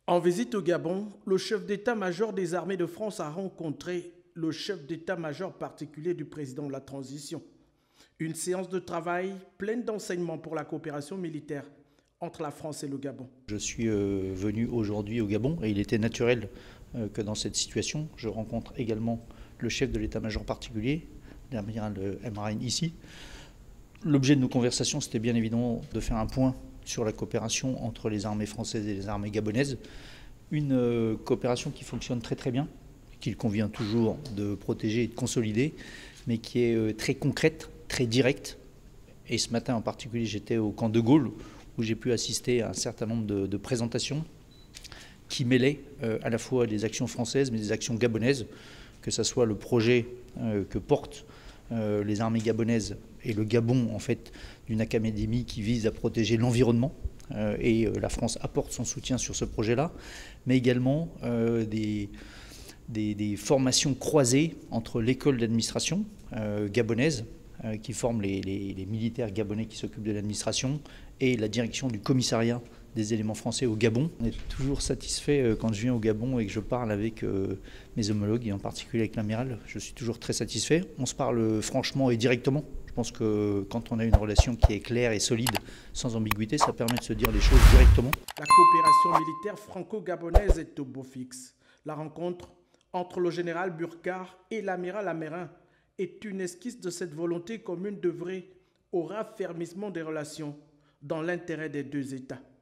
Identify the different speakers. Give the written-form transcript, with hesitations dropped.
Speaker 1: En visite au Gabon, le chef d'état-major des armées de France a rencontré le chef d'état-major particulier du président de la transition. Une séance de travail pleine d'enseignements pour la coopération militaire entre la France et le Gabon.
Speaker 2: Je suis venu aujourd'hui au Gabon et il était naturel que dans cette situation, je rencontre également le chef de l'état-major particulier, l'amiral Emrine ici. L'objet de nos conversations, c'était bien évidemment de faire un point sur la coopération entre les armées françaises et les armées gabonaises. Une coopération qui fonctionne très très bien, qu'il convient toujours de protéger et de consolider, mais qui est très concrète, très directe. Et ce matin en particulier, j'étais au camp de Gaulle, où j'ai pu assister à un certain nombre de présentations qui mêlaient à la fois des actions françaises, mais des actions gabonaises, que ce soit le projet que portent les armées gabonaises et le Gabon, en fait, d'une académie qui vise à protéger l'environnement. Et la France apporte son soutien sur ce projet-là, mais également des formations croisées entre l'école d'administration gabonaise, qui forme les militaires gabonais qui s'occupent de l'administration, et la direction du commissariat des éléments français au Gabon. On est toujours satisfait quand je viens au Gabon et que je parle avec mes homologues, et en particulier avec l'amiral. Je suis toujours très satisfait. On se parle franchement et directement. Je pense que quand on a une relation qui est claire et solide, sans ambiguïté, ça permet de se dire les choses directement.
Speaker 1: La coopération militaire franco-gabonaise est au beau fixe. La rencontre entre le général Burkar et l'amiral Amérin est une esquisse de cette volonté commune d'œuvrer au raffermissement des relations dans l'intérêt des deux États.